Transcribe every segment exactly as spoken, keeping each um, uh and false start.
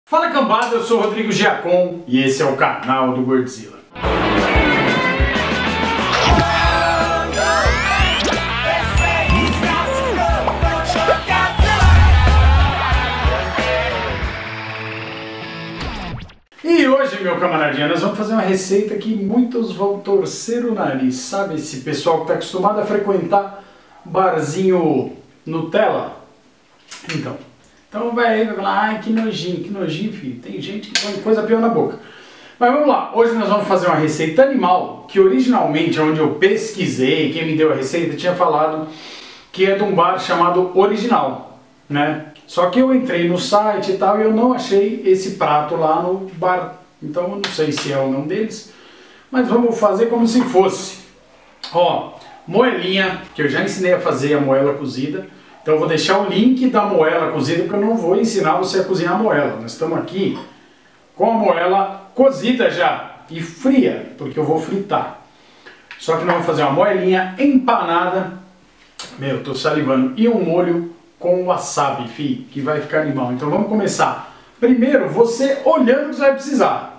Fala cambada, eu sou o Rodrigo Giacom e esse é o canal do Godzilla. E hoje, meu camaradinha, nós vamos fazer uma receita que muitos vão torcer o nariz. Sabe esse pessoal que está acostumado a frequentar barzinho Nutella? Então, então vai aí, vai falar, ai que nojinho, que nojinho, filho. Tem gente que põe coisa pior na boca. Mas vamos lá, hoje nós vamos fazer uma receita animal, que originalmente, onde eu pesquisei, quem me deu a receita tinha falado que é de um bar chamado Original, né? Só que eu entrei no site e tal e eu não achei esse prato lá no bar. Então eu não sei se é o nome deles, mas vamos fazer como se fosse. Ó, moelinha, que eu já ensinei a fazer a moela cozida. Então eu vou deixar o link da moela cozida, porque eu não vou ensinar você a cozinhar a moela. Nós estamos aqui com a moela cozida já e fria, porque eu vou fritar. Só que nós vamos fazer uma moelinha empanada. Meu, tô salivando. E um molho com wasabi, fi, que vai ficar animal. Então vamos começar. Primeiro, você olhando o que você vai precisar.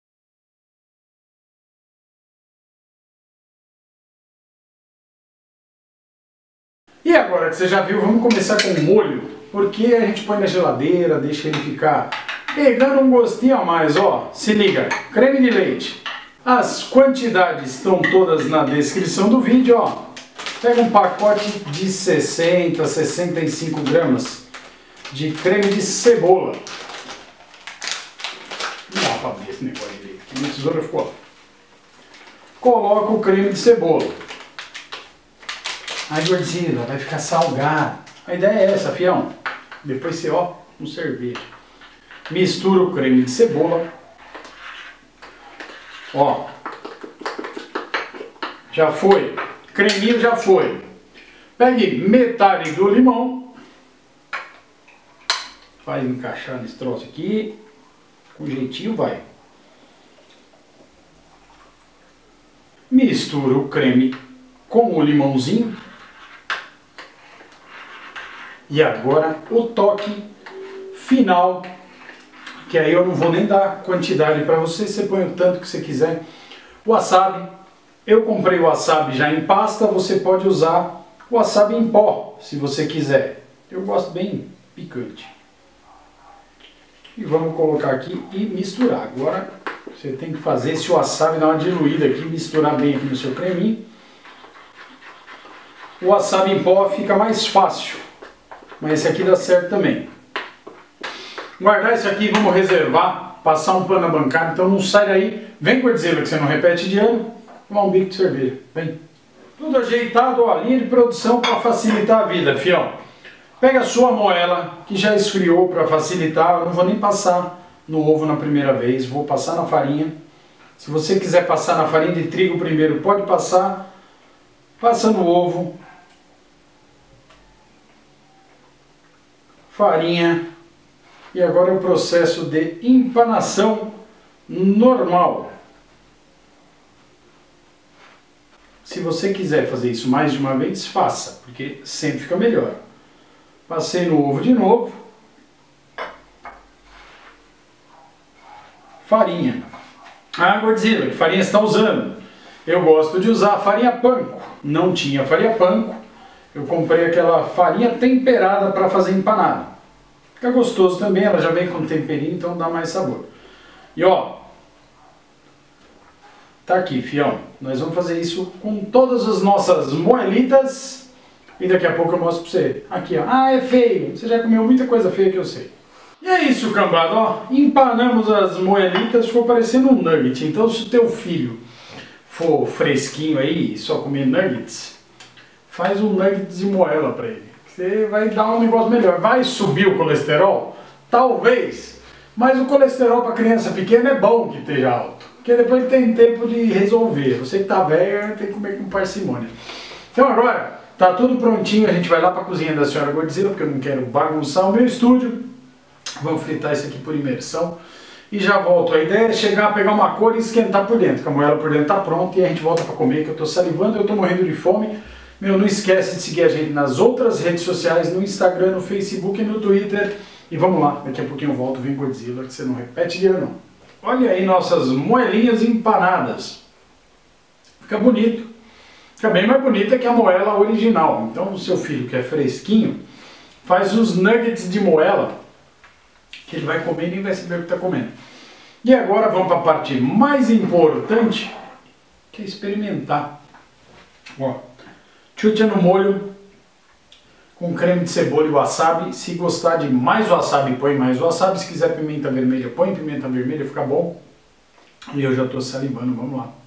E agora que você já viu, vamos começar com o molho, porque a gente põe na geladeira, deixa ele ficar pegando um gostinho a mais, ó. Se liga, creme de leite. As quantidades estão todas na descrição do vídeo, ó. Pega um pacote de sessenta, sessenta e cinco gramas de creme de cebola. Não dá pra ver esse negócio direito, que minha tesoura ficou lá. Coloca o creme de cebola. Aí, Godzilla, vai ficar salgado. A ideia é essa, fião. Depois você, ó, um cerveja. Mistura o creme de cebola. Ó. Já foi. Creminho já foi. Pegue metade do limão. Vai encaixar nesse troço aqui. Com jeitinho vai. Mistura o creme com o limãozinho. E agora o toque final, que aí eu não vou nem dar quantidade para você, você põe o tanto que você quiser. O wasabi, eu comprei o wasabi já em pasta, você pode usar o wasabi em pó, se você quiser. Eu gosto bem picante. E vamos colocar aqui e misturar. Agora você tem que fazer esse wasabi dar uma diluída aqui, misturar bem aqui no seu creminho. O wasabi em pó fica mais fácil. Mas esse aqui dá certo também. Guardar isso aqui, vamos reservar, passar um pano na bancada, então não sai daí. Vem, Godzilla, que você não repete de ano, tomar um bico de cerveja. Vem. Tudo ajeitado, ó, linha de produção para facilitar a vida, fião. Pega a sua moela, que já esfriou para facilitar. Eu não vou nem passar no ovo na primeira vez, vou passar na farinha. Se você quiser passar na farinha de trigo primeiro, pode passar. Passa no ovo. Farinha, e agora é o processo de empanação normal. Se você quiser fazer isso mais de uma vez, faça, porque sempre fica melhor. Passei no ovo de novo. Farinha. Ah, Godzilla, que farinha você está usando? Eu gosto de usar farinha panko. Não tinha farinha panko. Eu comprei aquela farinha temperada para fazer empanada. Fica gostoso também, ela já vem com temperinho, então dá mais sabor. E ó, tá aqui, fião. Nós vamos fazer isso com todas as nossas moelitas e daqui a pouco eu mostro para você. Aqui, ó. Ah, é feio. Você já comeu muita coisa feia que eu sei. E é isso, cambada, ó. Empanamos as moelitas, ficou parecendo um nugget. Então, se o teu filho for fresquinho aí e só comer nuggets, faz um nugget de moela para ele. Você vai dar um negócio melhor. Vai subir o colesterol? Talvez. Mas o colesterol para criança pequena é bom que esteja alto. Porque depois ele tem tempo de resolver. Você que está velho tem que comer com parcimônia. Então agora, tá tudo prontinho. A gente vai lá para a cozinha da senhora Godzilla, porque eu não quero bagunçar o meu estúdio. Vamos fritar isso aqui por imersão. E já volto. A ideia é chegar, pegar uma cor e esquentar por dentro. Que a moela por dentro está pronta e a gente volta para comer, que eu estou salivando, eu estou morrendo de fome. Meu, não esquece de seguir a gente nas outras redes sociais, no Instagram, no Facebook e no Twitter. E vamos lá, daqui a pouquinho eu volto, vem Godzilla, que você não repete de ano. Olha aí nossas moelinhas empanadas. Fica bonito. Fica bem mais bonita que a moela original. Então o seu filho que é fresquinho, faz os nuggets de moela, que ele vai comer e nem vai saber o que está comendo. E agora vamos para a parte mais importante, que é experimentar. Ó, chucha no molho, com creme de cebola e wasabi. Se gostar de mais wasabi, põe mais wasabi. Se quiser pimenta vermelha, põe pimenta vermelha, fica bom. E eu já estou salivando, vamos lá.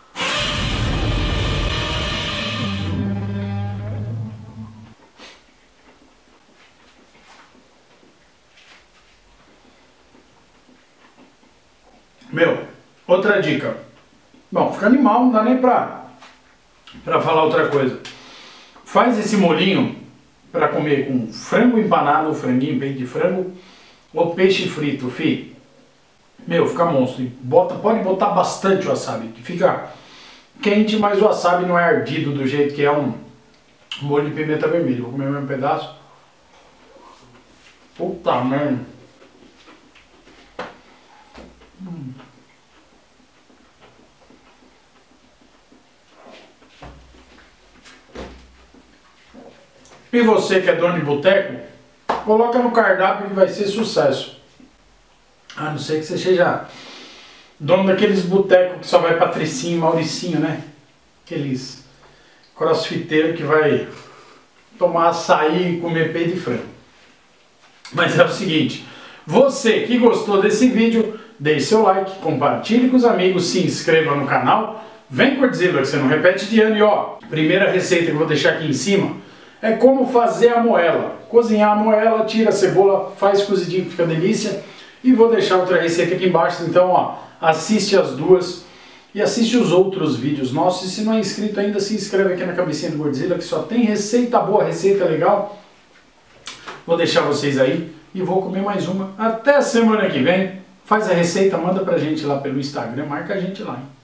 Meu, outra dica. Bom, fica animal, não dá nem pra, pra falar outra coisa. Faz esse molinho para comer com frango empanado, franguinho, peito de frango, ou peixe frito, fi. Meu, fica monstro. E bota, pode botar bastante wasabi, que fica quente, mas o wasabi não é ardido do jeito que é um molho de pimenta vermelha. Vou comer o mesmo pedaço. Puta merda. Hum. E você que é dono de boteco, coloca no cardápio que vai ser sucesso. A não ser que você seja dono daqueles botecos que só vai Patricinho e Mauricinho, né? Aqueles crossfiteiros que vai tomar açaí e comer peito de frango. Mas é o seguinte, você que gostou desse vídeo, deixe seu like, compartilhe com os amigos, se inscreva no canal. Vem Godzilla, que você não repete de ano. E ó, primeira receita que eu vou deixar aqui em cima é como fazer a moela. Cozinhar a moela, tira a cebola, faz cozidinho que fica delícia. E vou deixar outra receita aqui embaixo, então ó, assiste as duas e assiste os outros vídeos nossos. E se não é inscrito ainda, se inscreve aqui na cabecinha do Godzilla, que só tem receita boa, receita legal. Vou deixar vocês aí e vou comer mais uma. Até semana que vem. Faz a receita, manda pra gente lá pelo Instagram, marca a gente lá, hein?